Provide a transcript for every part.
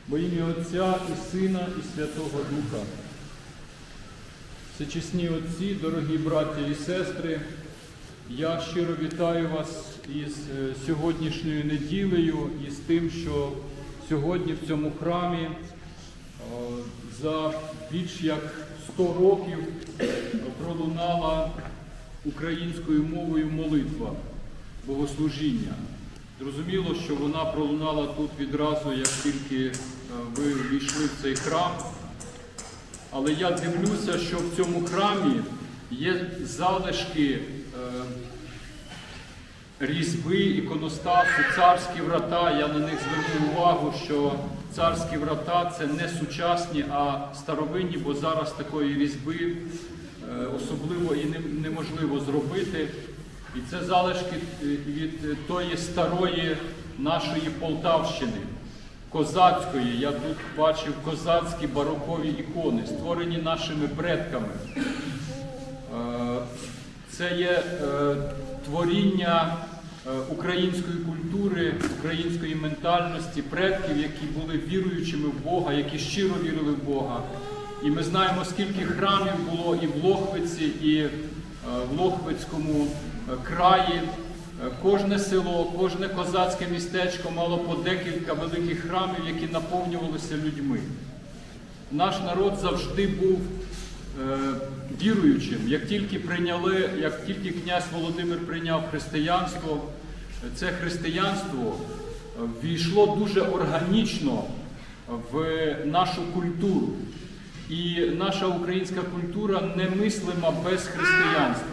Во ім'я Отця і Сина, і Святого Духа. Всечесні отці, дорогі браття і сестри, я щиро вітаю вас із сьогоднішньою неділею і з тим, що сьогодні в цьому храмі за більш як 100 років пролунала українською мовою молитва, богослужіння. Зрозуміло, що вона пролунала тут відразу, як тільки ви війшли в цей храм. Але я дивлюся, що в цьому храмі є залишки різьби, іконостасу, царські врата. Я на них звернув увагу, що царські врата – це не сучасні, а старовинні, бо зараз такої різьби особливо і неможливо зробити. І це залишки від тої старої нашої Полтавщини, козацької. Я тут бачив козацькі барокові ікони, створені нашими предками. Це є творіння української культури, української ментальності, предків, які були віруючими в Бога, які щиро вірили в Бога. І ми знаємо, скільки храмів було і в Лохвиці, і в Лохвицькому краї. Кожне село, кожне козацьке містечко мало по декілька великих храмів, які наповнювалися людьми. Наш народ завжди був віруючим. Як тільки князь Володимир прийняв християнство, це християнство ввійшло дуже органічно в нашу культуру. І наша українська культура немислима без християнства.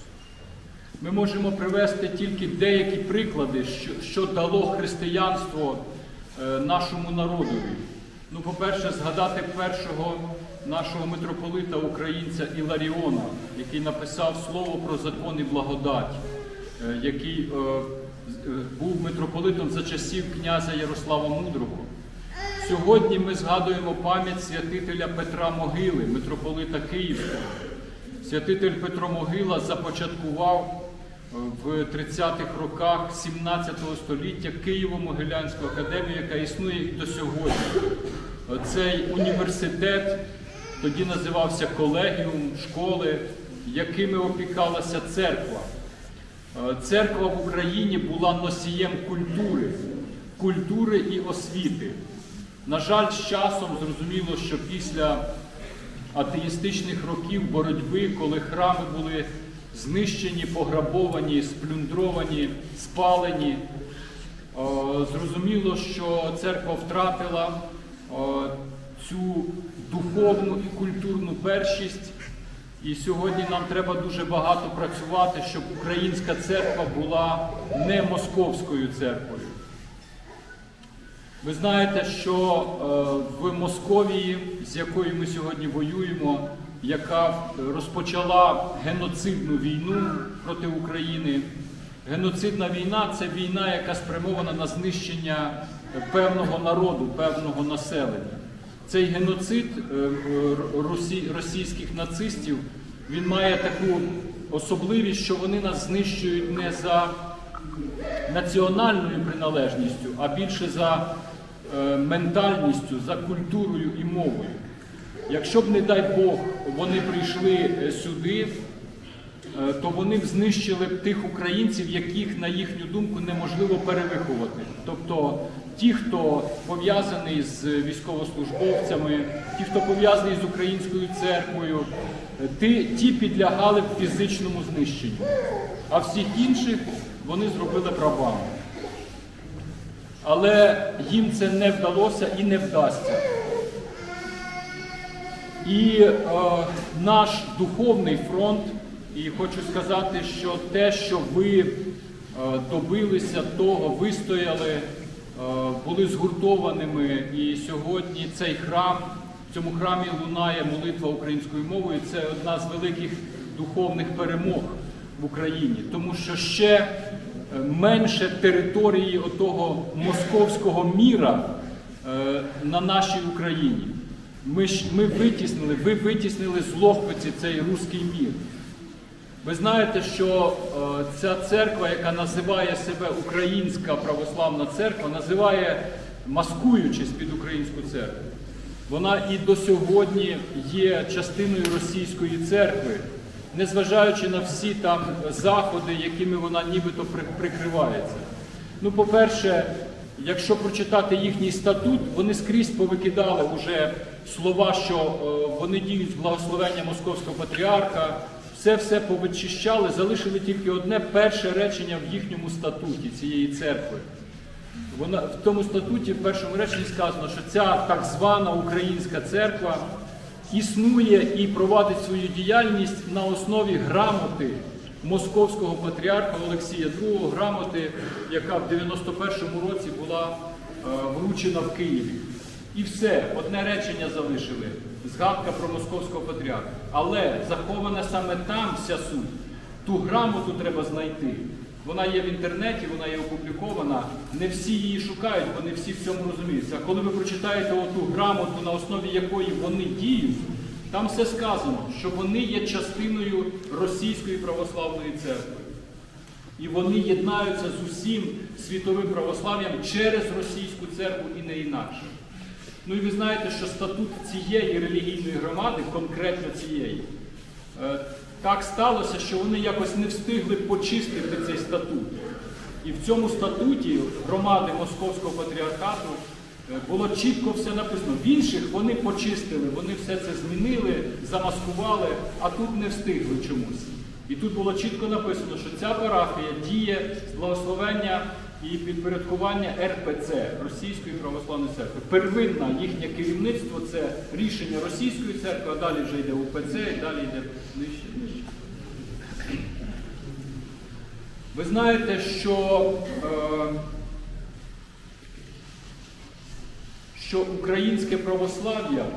Ми можемо привести тільки деякі приклади, що дало християнство нашому народові. Ну, по-перше, згадати першого нашого митрополита українця Іларіона, який написав слово про закон і благодать, який був митрополитом за часів князя Ярослава Мудрого. Сьогодні ми згадуємо пам'ять святителя Петра Могили, митрополита Київського. Святитель Петро Могила започаткував в 30-х роках 17 століття Києво-Могилянську академію, яка існує і до сьогодні. Цей університет тоді називався колегіум, школи, якими опікалася церква. Церква в Україні була носієм культури і освіти. На жаль, з часом зрозуміло, що після атеїстичних років боротьби, коли храми були знищені, пограбовані, сплюндровані, спалені, зрозуміло, що церква втратила цю духовну і культурну першість. І сьогодні нам треба дуже багато працювати, щоб українська церква була не московською церквою. Ви знаєте, що в Московії, з якою ми сьогодні воюємо, яка розпочала геноцидну війну проти України. Геноцидна війна – це війна, яка спрямована на знищення певного народу, певного населення. Цей геноцид російських нацистів, він має таку особливість, що вони нас знищують не за національною приналежністю, а більше за ментальністю, за культурою і мовою. Якщо б, не дай Бог, вони прийшли сюди, то вони б знищили б тих українців, яких, на їхню думку, неможливо перевиховати. Тобто ті, хто пов'язаний з військовослужбовцями, ті, хто пов'язаний з українською церквою, ті підлягали б фізичному знищенню. А всіх інших вони зробили б рабами. Але їм це не вдалося і не вдасться. І наш духовний фронт, і хочу сказати, що те, що ви добилися того, вистояли, були згуртованими, і сьогодні цей храм, в цьому храмі лунає молитва українською мовою, це одна з великих духовних перемог в Україні. Тому що ще менше території отого московського міра на нашій Україні. Ви витіснили з Лохвиці цей руський мір. Ви знаєте, що ця церква, яка називає себе Українська православна церква, називає маскуючись під українську церкву. Вона і до сьогодні є частиною російської церкви, незважаючи на всі там заходи, якими вона нібито прикривається. Ну, по-перше, якщо прочитати їхній статут, вони скрізь повикидали вже слова, що вони діють з благословення Московського патріарха, все повичищали, залишили тільки одне перше речення в їхньому статуті цієї церкви. В тому статуті в першому реченні сказано, що ця так звана українська церква існує і провадить свою діяльність на основі грамоти Московського патріарха Олексія II, грамоти, яка в 91-му році була вручена в Києві. І все, одне речення залишили, згадка про Московського патріарха. Але захована саме там вся суть. Ту грамоту треба знайти. Вона є в інтернеті, вона є опублікована, не всі її шукають, вони всі в цьому розуміються. А коли ви прочитаєте оту грамоту, на основі якої вони діють, там все сказано, що вони є частиною Російської православної церкви. І вони єднаються з усім світовим православ'ям через Російську церкву і не інакше. Ну і ви знаєте, що статут цієї релігійної громади, конкретно цієї, так сталося, що вони якось не встигли почистити цей статут. І в цьому статуті громади Московського патріархату було чітко все написано. В інших вони почистили, вони все це змінили, замаскували, а тут не встигли чомусь. І тут було чітко написано, що ця парафія діє з благословення і підпорядкування РПЦ, Російської православної церкви. Первинне їхнє керівництво – це рішення Російської церкви, а далі вже йде УПЦ, і далі йде нижче. Ви знаєте, що українське православ'я,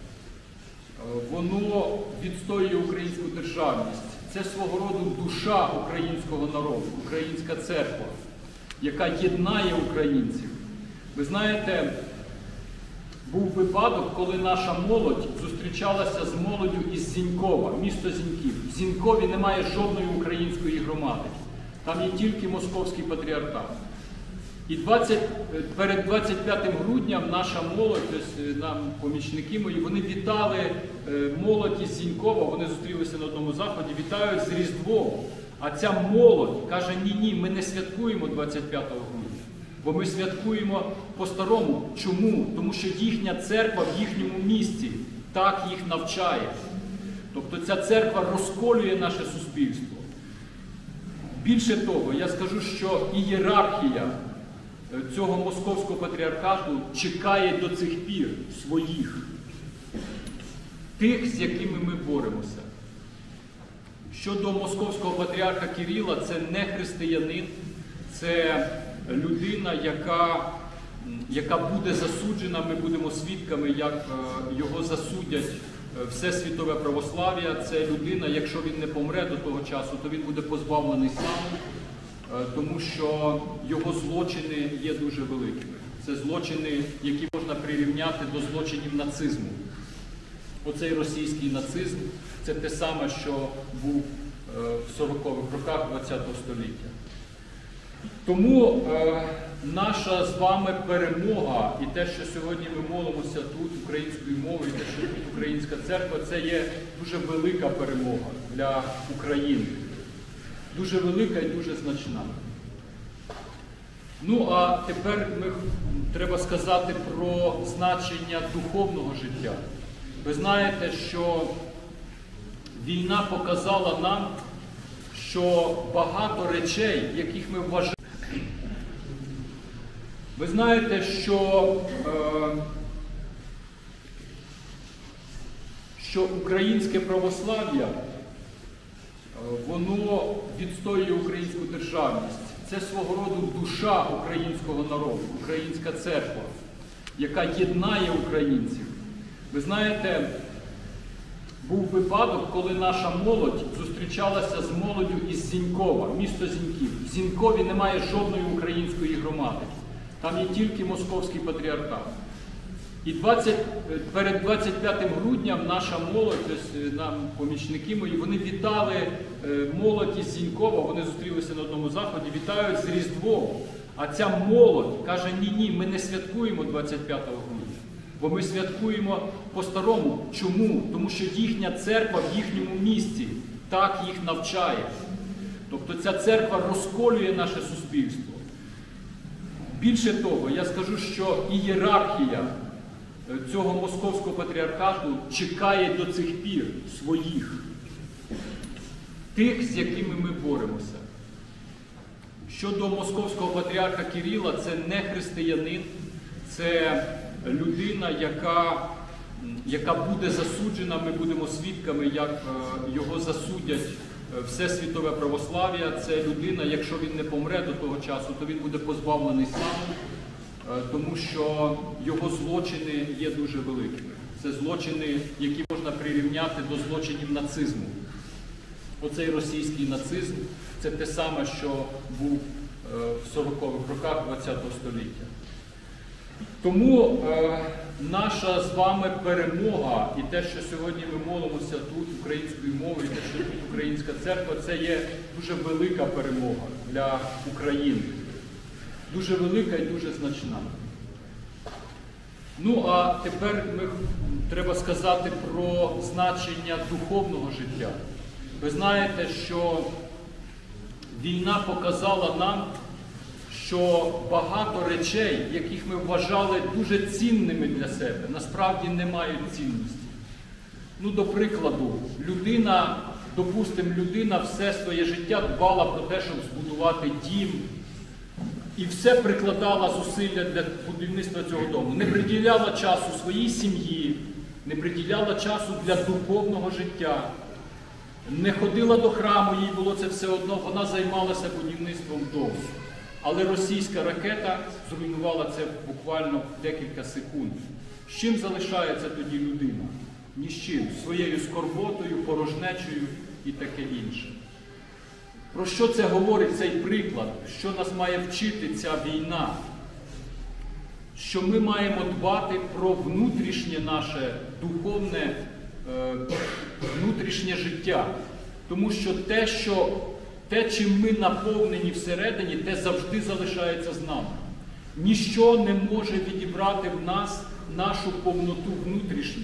воно відстоює українську державність. Це свого роду душа українського народу, українська церква, яка єднає українців. Ви знаєте, був випадок, коли наша молодь зустрічалася з молоддю із Зінькова, місто Зіньків. В Зінькові немає жодної української громади. Там є тільки Московський патріархат. І перед 25 грудням наша молодь, нам помічники мої, вони вітали молодь із Зінькова, вони зустрілися на одному заході, вітають з Різдвом. А ця молодь каже, ні, ми не святкуємо 25 грудня, бо ми святкуємо по-старому. Чому? Тому що їхня церква в їхньому місті так їх навчає. Тобто ця церква розколює наше суспільство. Більше того, я скажу, що ієрархія цього Московського патріархату чекає до цих пір своїх, тих, з якими ми боремося. Щодо Московського патріарха Кирила, це не християнин, це людина, яка буде засуджена, ми будемо свідками, як його засудять все світове православ'я. Це людина, якщо він не помре до того часу, то він буде позбавлений сану, тому що його злочини є дуже великими. Це злочини, які можна прирівняти до злочинів нацизму. Оцей російський нацизм – це те саме, що був в 40-х роках ХХ століття. Тому наша з вами перемога і те, що сьогодні ми молимося тут українською мовою, і те, що тут українська церква, це є дуже велика перемога для України. Дуже велика і дуже значна. Ну, а тепер треба сказати про значення духовного життя. Ви знаєте, що війна показала нам, що багато речей, яких ми вважаємо. Ви знаєте, що українське православ'я, воно відстоює українську державність. Це свого роду душа українського народу, українська церква, яка єднає українців. Ви знаєте, був випадок, коли наша молодь зустрічалася з молоддю із Зінькова, місто Зіньків. В Зінькові немає жодної української громади. Там є тільки Московський патріархат. І перед 25 грудням наша молодь, нам помічники мої, вони вітали молодь із Зінькова, вони зустрілися на одному заході, вітають з Різдвом. А ця молодь каже, ні, ми не святкуємо 25 грудня, бо ми святкуємо по-старому. Чому? Тому що їхня церква в їхньому місті так їх навчає. Тобто ця церква розколює наше суспільство. Більше того, я скажу, що ієрархія цього московського патріархату чекає до цих пір своїх, тих, з якими ми боремося. Щодо московського патріарха Кирила, це не християнин, це людина, яка буде засуджена, ми будемо свідками, як його засудять все світове православ'я. Це людина, якщо він не помре до того часу, то він буде позбавлений сану, тому що його злочини є дуже великими. Це злочини, які можна прирівняти до злочинів нацизму. Оцей російський нацизм – це те саме, що був в 40-х роках ХХ століття. Тому наша з вами перемога і те, що сьогодні ми молимося тут українською мовою, і те, що тут українська церква, це є дуже велика перемога для України. Дуже велика і дуже значна. Ну, а тепер треба сказати про значення духовного життя. Ви знаєте, що війна показала нам, що багато речей, яких ми вважали дуже цінними для себе, насправді не мають цінності. Ну, до прикладу, людина все своє життя дбала про те, щоб збудувати дім, і все прикладала зусилля для будівництва цього дому. Не приділяла часу своїй сім'ї, не приділяла часу для духовного життя, не ходила до храму, їй було це все одно, вона займалася будівництвом дому. Але російська ракета зруйнувала це буквально в декілька секунд. З чим залишається тоді людина? Ні з чим. Своєю скорботою, порожнечею і таке інше. Про що це говорить цей приклад? Що нас має вчити ця війна? Що ми маємо дбати про внутрішнє наше духовне, внутрішнє життя. Тому що те, чим ми наповнені всередині, те завжди залишається з нами. Ніщо не може відібрати в нас нашу повноту внутрішню.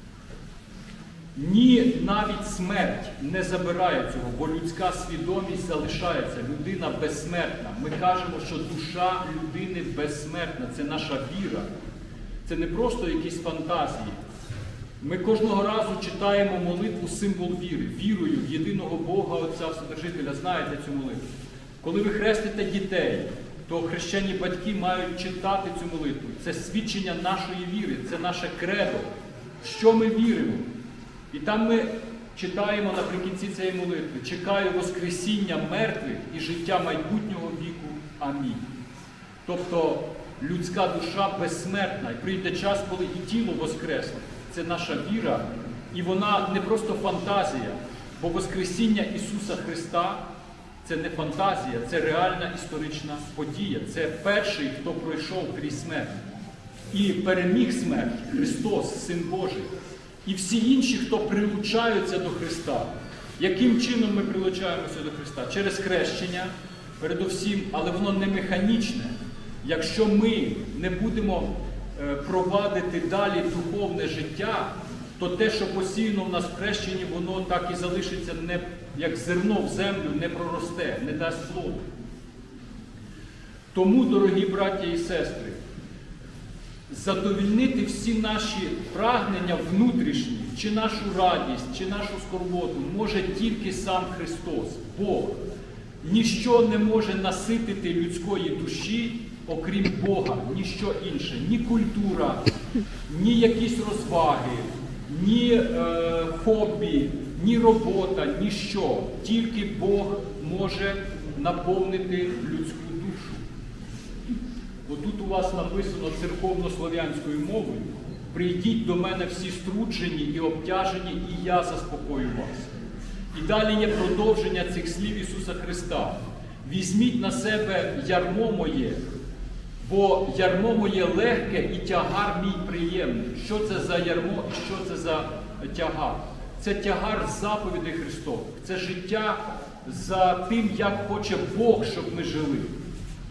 Ні, навіть смерть не забирає цього, бо людська свідомість залишається. Людина безсмертна. Ми кажемо, що душа людини безсмертна. Це наша віра. Це не просто якісь фантазії. Ми кожного разу читаємо молитву символ віри. Вірую в єдиного Бога, Отця Вседержителя. Знаєте цю молитву? Коли ви хрестите дітей, то хрещені батьки мають читати цю молитву. Це свідчення нашої віри, це наше кредо. Що ми віримо? І там ми читаємо наприкінці цієї молитви: «Чекаю воскресіння мертвих і життя майбутнього віку. Амінь». Тобто людська душа безсмертна. І прийде час, коли і тіло воскресне. Це наша віра, і вона не просто фантазія, бо воскресіння Ісуса Христа – це не фантазія, це реальна історична подія. Це перший, хто пройшов крізь смерть. І переміг смерть – Христос, Син Божий. І всі інші, хто прилучаються до Христа. Яким чином ми прилучаємося до Христа? Через хрещення, передусім, але воно не механічне. Якщо ми не будемо провадити далі духовне життя, то те, що посіяно в нас в хрещенні, воно так і залишиться, як зерно в землю, не проросте, не дасть плоду. Тому, дорогі браття і сестри, задовільнити всі наші прагнення внутрішні, чи нашу радість, чи нашу скорботу, може тільки сам Христос, Бог. Ніщо не може наситити людської душі, окрім Бога, ніщо інше. Ні культура, ні якісь розваги, ні хобі, ні робота, ніщо. Тільки Бог може наповнити людську душу. Отут у вас написано церковно-слов'янською мовою: «Прийдіть до мене всі струджені і обтяжені, і я заспокою вас». І далі є продовження цих слів Ісуса Христа. «Візьміть на себе ярмо моє, бо ярмо моє легке і тягар мій приємний». Що це за ярмо і що це за тягар? Це тягар заповідей Христових. Це життя за тим, як хоче Бог, щоб ми жили.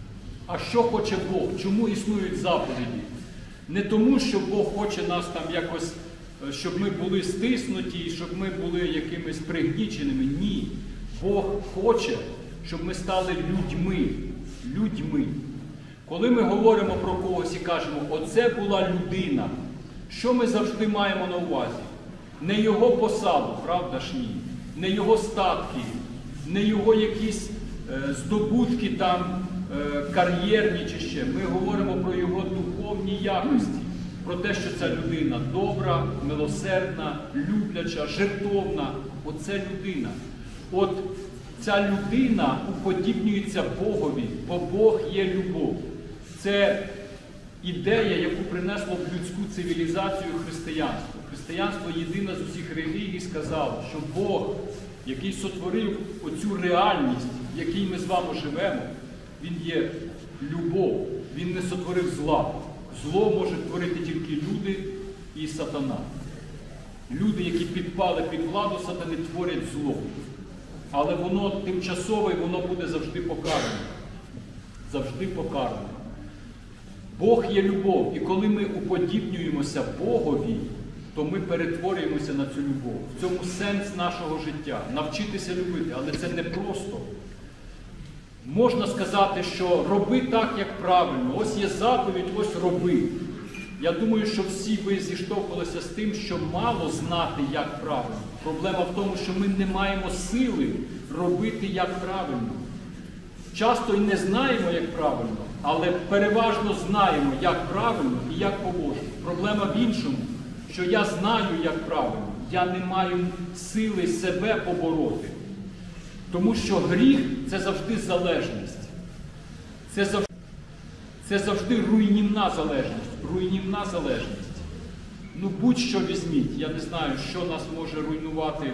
А що хоче Бог? Чому існують заповіді? Не тому, що Бог хоче нас там якось, щоб ми були стиснуті, щоб ми були якимись пригніченими. Ні. Бог хоче, щоб ми стали людьми. Людьми. Коли ми говоримо про когось і кажемо, оце була людина, що ми завжди маємо на увазі? Не його посаду, правда ж ні? Не його статки, не його якісь здобутки там, кар'єрні чи ще. Ми говоримо про його духовні якості, про те, що ця людина добра, милосердна, любляча, жертовна. Оце людина. От ця людина уподібнюється Богові, бо Бог є любов. Це ідея, яку принесло в людську цивілізацію християнство. Християнство єдине з усіх релігій сказало, що Бог, який сотворив оцю реальність, в якій ми з вами живемо, Він є любов, Він не сотворив зла. Зло може творити тільки люди і сатана. Люди, які підпали під владу сатани, творять зло. Але воно тимчасове і воно буде завжди покаране. Завжди покаране. Бог є любов. І коли ми уподібнюємося Богові, то ми перетворюємося на цю любов. В цьому сенс нашого життя. Навчитися любити. Але це не просто. Можна сказати, що роби так, як правильно. Ось є заповідь, ось роби. Я думаю, що всі ви зіштовхувалися з тим, що мало знати, як правильно. Проблема в тому, що ми не маємо сили робити, як правильно. Часто і не знаємо, як правильно, але переважно знаємо, як правильно і як по-божому. Проблема в іншому, що я знаю, як правильно, я не маю сили себе побороти. Тому що гріх – це завжди залежність. Це завжди руйнівна залежність. Руйнівна залежність. Ну, будь-що візьміть. Я не знаю, що нас може руйнувати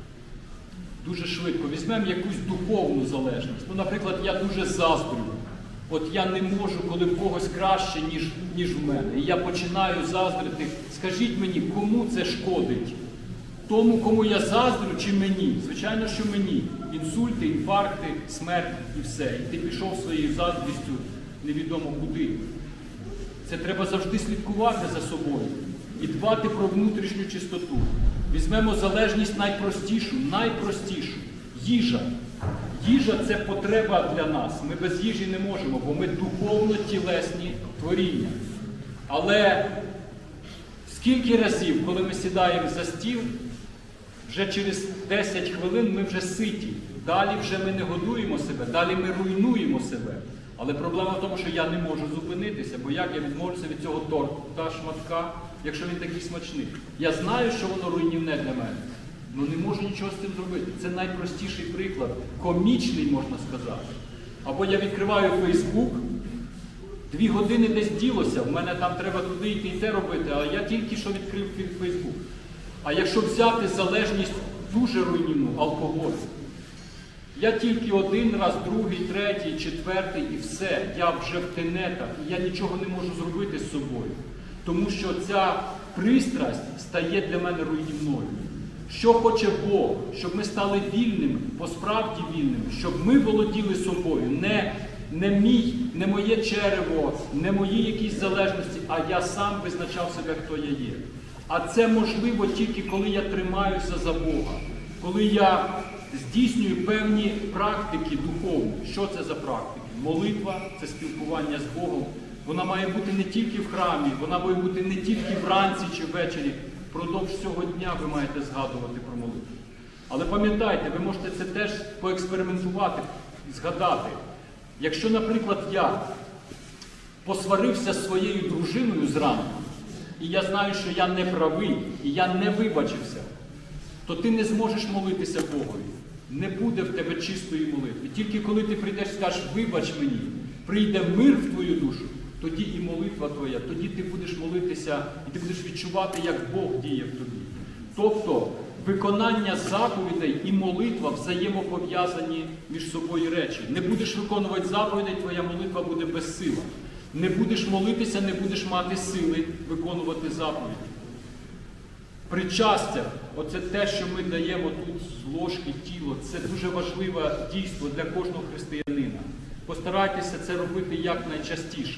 дуже швидко. Візьмемо якусь духовну залежність. Ну, наприклад, я дуже заздрю. От я не можу, коли в когось краще, ніж в мене. І я починаю заздрити. Скажіть мені, кому це шкодить? Тому, кому я заздрю, чи мені? Звичайно, що мені. Інсульти, інфаркти, смерть і все. І ти пішов своєю заздрістю невідомо куди. Це треба завжди слідкувати за собою і дбати про внутрішню чистоту. Візьмемо залежність найпростішу. Їжа. Їжа – це потреба для нас. Ми без їжі не можемо, бо ми духовно-тілесні творіння. Але скільки разів, коли ми сідаємо за стіл, вже через 10 хвилин ми вже ситі. Далі вже ми не годуємо себе, далі ми руйнуємо себе. Але проблема в тому, що я не можу зупинитися, бо як я відмовлюся від цього торта, шматка, якщо він такий смачний? Я знаю, що воно руйнівне для мене, але не можу нічого з цим зробити. Це найпростіший приклад, комічний, можна сказати. Або я відкриваю Фейсбук, 2 години десь ділося, в мене там треба туди йти і те робити, а я тільки що відкрив Фейсбук. А якщо взяти залежність дуже руйнівну, алкоголь, я тільки один раз, другий, третій, четвертий і все. Я вже в тенетах, і я нічого не можу зробити з собою. Тому що ця пристрасть стає для мене руйнівною. Що хоче Бог? Щоб ми стали вільними, по-справді вільними, щоб ми володіли собою. Не моє черево, не мої якісь залежності, а я сам визначав себе, хто я є. А це можливо тільки коли я тримаюся за Бога, коли я здійснюю певні практики духовні. Що це за практики? Молитва – це спілкування з Богом. Вона має бути не тільки в храмі, вона має бути не тільки вранці чи ввечері. Впродовж цього дня ви маєте згадувати про молитву. Але пам'ятайте, ви можете це теж поекспериментувати, згадати. Якщо, наприклад, я посварився з своєю дружиною зранку, і я знаю, що я не правий, і я не вибачився, то ти не зможеш молитися Богові. Не буде в тебе чистої молитви. Тільки коли ти прийдеш і скажеш, вибач мені, прийде мир в твою душу, тоді і молитва твоя, тоді ти будеш молитися, і ти будеш відчувати, як Бог діє в тобі. Тобто, виконання заповідей і молитва взаємопов'язані між собою речі. Не будеш виконувати заповідей, твоя молитва буде безсила. Не будеш молитися, не будеш мати сили виконувати заповіді. Причастя, оце те, що ми даємо тут з ложки тіло, це дуже важливе дійство для кожного християнина. постарайтеся це робити якнайчастіше.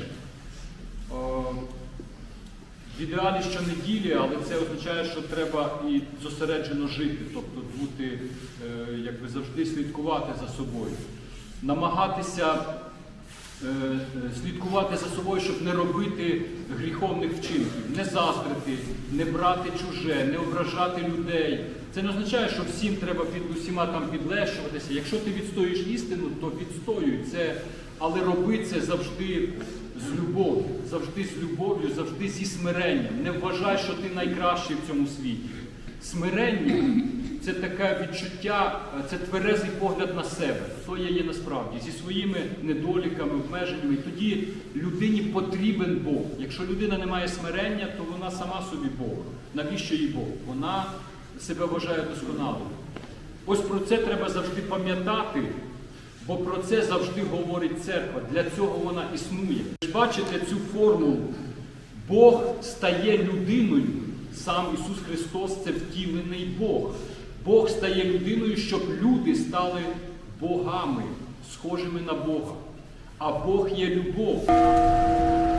В ідеалі щонеділі, але це означає, що треба і зосереджено жити, тобто бути, якби завжди слідкувати за собою. Намагатися слідкувати за собою, щоб не робити гріховних вчинків, не заздрити, не брати чуже, не ображати людей. Це не означає, що всім треба усіма там підлещуватися. Якщо ти відстоюєш істину, то відстоюй це, але роби це завжди з любов'ю, завжди зі смиренням. Не вважай, що ти найкращий в цьому світі. Смирення – це таке відчуття, це тверезий погляд на себе, хто я є насправді, зі своїми недоліками, обмеженнями. І тоді людині потрібен Бог. Якщо людина не має смирення, то вона сама собі Бог. Навіщо їй Бог? Вона себе вважає досконалою. Ось про це треба завжди пам'ятати, бо про це завжди говорить церква. Для цього вона існує. Бачите цю формулу? Бог стає людиною. Сам Ісус Христос – це втілений Бог. Бог стає людиною, щоб люди стали богами, схожими на Бога. А Бог є любов.